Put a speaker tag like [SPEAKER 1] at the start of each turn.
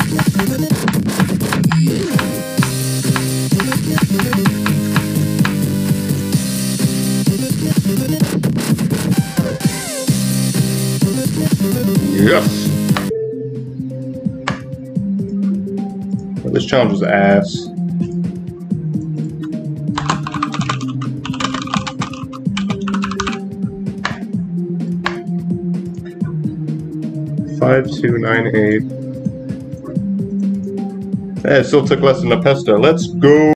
[SPEAKER 1] Yes! Well, this challenge was ass. $5,298. It still took less than a pesto. Let's go!